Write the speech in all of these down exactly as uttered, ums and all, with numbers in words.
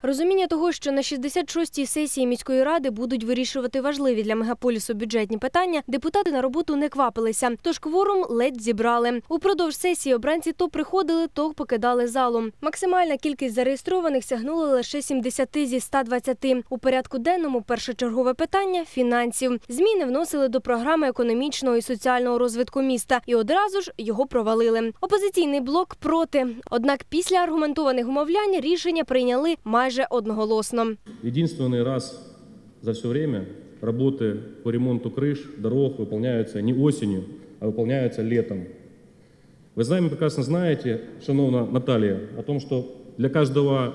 Розуміння того, що на шістдесят шостій сесії міської ради будуть вирішувати важливі для мегаполісу бюджетні питання, депутати на роботу не квапилися, тож кворум ледь зібрали. Упродовж сесії обранці то приходили, то покидали залу. Максимальна кількість зареєстрованих сягнула лише сімдесяти зі ста двадцяти. У порядку денному першочергове питання – фінансів. Зміни вносили до програми економічного і соціального розвитку міста і одразу ж його провалили. Опозиційний блок проти. Однак після аргументованих умовлянь рішення прийняли майже одноголосно. Единственный раз за все время работы по ремонту крыш, дорог выполняются не осенью, а выполняются летом. Вы сами прекрасно знаете, шановна Наталья, о том, что для каждого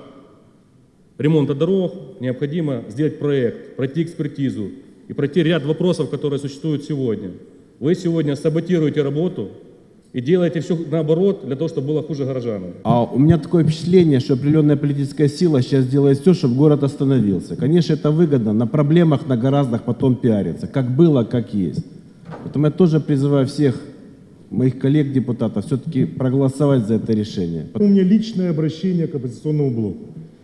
ремонта дорог необходимо сделать проект, пройти экспертизу и пройти ряд вопросов, которые существуют сегодня. Вы сегодня саботируете работу и делаете все наоборот, для того, чтобы было хуже горожанам. А у меня такое впечатление, что определенная политическая сила сейчас делает все, чтобы город остановился. Конечно, это выгодно, на проблемах, на гораздах потом пиариться, как было, как есть. Поэтому я тоже призываю всех моих коллег-депутатов все-таки проголосовать за это решение. У меня личное обращение к оппозиционному блоку.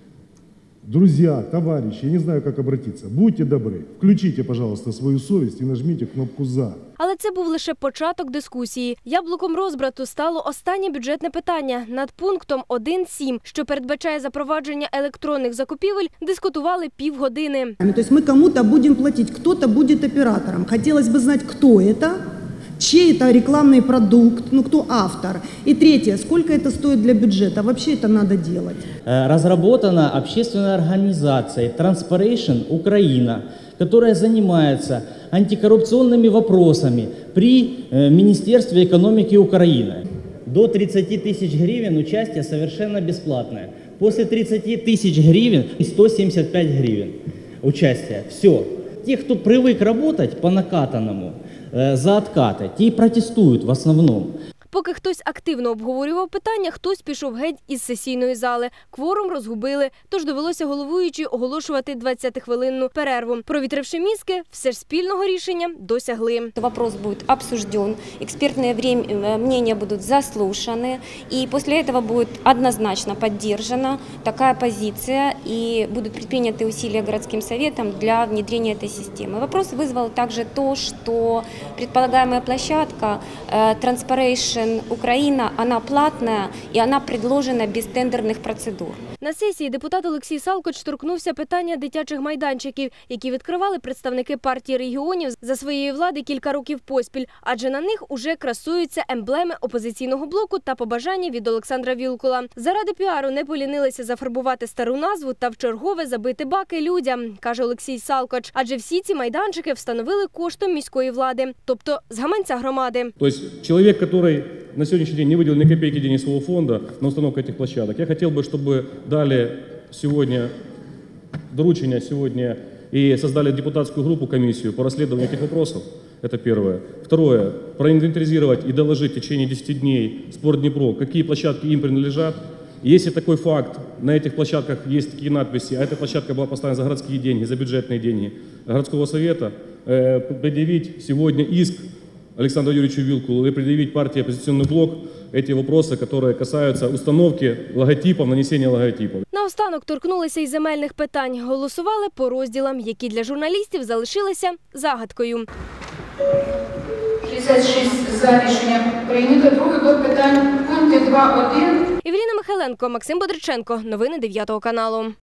Друзья, товарищи, я не знаю, как обратиться. Будьте добры, включите, пожалуйста, свою совесть и нажмите кнопку «За». Але це був лише початок дискусії. Яблуком розбрату стало останнє бюджетне питання. Над пунктом один сім, що передбачає запровадження електронних закупівель, дискутували півгодини. То есть мы кому-то будем платить, кто-то будет оператором. Хотелось бы знать, кто это, чей это рекламный продукт, ну кто автор. И третье, сколько это стоит для бюджета. Вообще это надо делать. Разработана общественная организация Transparation Украина, которая занимается антикоррупционными вопросами при Министерстве экономики Украины. До тридцати тысяч гривен участие совершенно бесплатное. После тридцати тысяч гривен сто семьдесят пять гривен участие. Все. Те, кто привык работать по накатанному, за откаты, ті протестують в основному. Поки хтось активно обговорював питання, хтось пішов геть із сесійної зали. Кворум розгубили, тож довелося головуючій оголошувати двадцятихвилинну перерву. Провітривши мізки, все ж спільного рішення досягли. Вопрос буде обсужден, експертні мнения будуть заслушаны, і після цього буде однозначно підтримана така позиція, і будуть предприняты усилия городским советом для внедрения этой системы. Вопрос вызвал также то, что предполагаемая площадка Transparation Украина, она платная и она предложена без тендерних процедур. На сесії депутат Олексій Салкоч торкнувся питання дитячих майданчиків, які відкривали представники партії регіонів за своєї влади кілька років поспіль, адже на них уже красуються емблеми опозиційного блоку та побажання від Олександра Вілкула. Заради піару не полінилися зафарбувати стару назву та вчергове забити баки людям, каже Олексій Салкоч, адже всі ці майданчики встановили коштом міської влади, тобто з гаманця громади. Тобто чоловік, який на сегодняшний день не выделил ни копейки денег своего фонда на установку этих площадок. Я хотел бы, чтобы дали сегодня доручение сегодня и создали депутатскую группу, комиссию по расследованию этих вопросов. Это первое. Второе. Проинвентаризировать и доложить в течение десяти дней Спортднепру, какие площадки им принадлежат. Если такой факт, на этих площадках есть такие надписи, а эта площадка была поставлена за городские деньги, за бюджетные деньги городского совета, э, предъявить сегодня иск Александру Юрьевичу Вилкулу и предъявить партии «Оппозиционный блок» эти вопросы, которые касаются установки логотипов, нанесения логотипов. Наостанок торкнулися й земельних питань. Голосували по розділам, які для журналістів залишилися загадкою. шістдесят шість за рішення прийнято. Другий блок питань. Пункти два один. Евеліна Михайленко, Максим Бодриченко. Новини дев'ятого каналу.